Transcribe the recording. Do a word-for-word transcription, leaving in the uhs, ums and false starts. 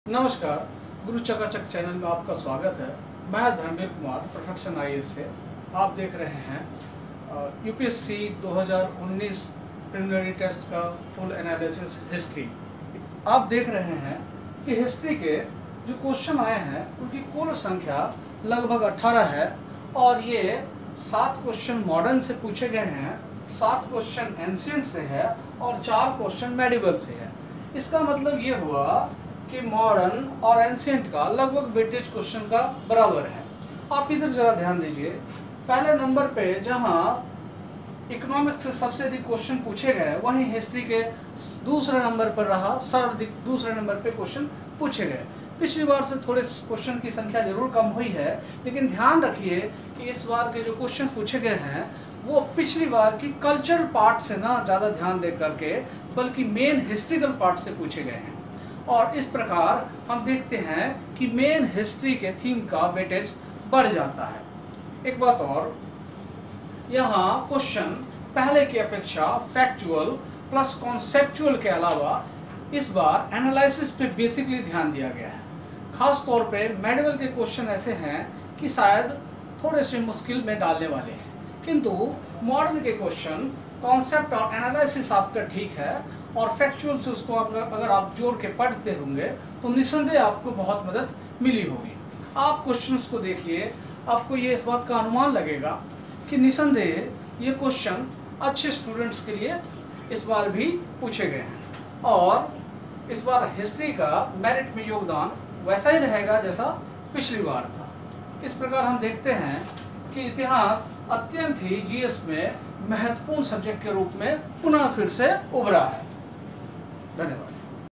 नमस्कार, गुरु चकाचक चैनल में आपका स्वागत है। मैं धर्मवीर कुमार, प्रोफेक्शन आई ए एस से। आप देख रहे हैं यू पी एस सी दो हज़ार उन्नीस प्रिलिमिनरी टेस्ट का फुल एनालिसिस हिस्ट्री। आप देख रहे हैं कि हिस्ट्री के जो क्वेश्चन आए हैं उनकी कुल संख्या लगभग अठारह है और ये सात क्वेश्चन मॉडर्न से पूछे गए हैं, सात क्वेश्चन एंशिएंट से है और चार क्वेश्चन मेडिवल से है। इसका मतलब ये हुआ कि मॉडर्न और एंशिएंट का लगभग वेटेज क्वेश्चन का बराबर है। आप इधर जरा ध्यान दीजिए, पहले नंबर पे जहां इकोनॉमिक्स से सबसे अधिक क्वेश्चन पूछे गए वहीं हिस्ट्री के दूसरे नंबर पर रहा, सर्वाधिक दूसरे नंबर पे क्वेश्चन पूछे गए। पिछली बार से थोड़े क्वेश्चन की संख्या जरूर कम हुई है, लेकिन ध्यान रखिए कि इस बार के जो क्वेश्चन पूछे गए हैं वो पिछली बार की कल्चरल पार्ट से ना ज़्यादा ध्यान दे करके बल्कि मेन हिस्ट्रिकल पार्ट से पूछे गए हैं। और इस प्रकार हम देखते हैं कि मेन हिस्ट्री के थीम का वेटेज बढ़ जाता है। एक बात और, यहाँ क्वेश्चन पहले की अपेक्षा फैक्चुअल प्लस कॉन्सेप्चुअल के अलावा इस बार एनालिसिस पे बेसिकली ध्यान दिया गया है। खास तौर पे मेडिवल के क्वेश्चन ऐसे हैं कि शायद थोड़े से मुश्किल में डालने वाले हैं, किंतु मॉडर्न के क्वेश्चन कॉन्सेप्ट और एनालिसिस आपका ठीक है और फैक्चुअल से उसको आप अगर आप जोड़ के पढ़ते होंगे तो निस्संदेह आपको बहुत मदद मिली होगी। आप क्वेश्चंस को देखिए, आपको ये इस बात का अनुमान लगेगा कि निस्संदेह ये क्वेश्चन अच्छे स्टूडेंट्स के लिए इस बार भी पूछे गए हैं और इस बार हिस्ट्री का मेरिट में योगदान वैसा ही रहेगा जैसा पिछली बार था। इस प्रकार हम देखते हैं कि इतिहास अत्यंत ही जी एस में महत्वपूर्ण सब्जेक्ट के रूप में पुनः फिर से उभरा है। धन्यवाद।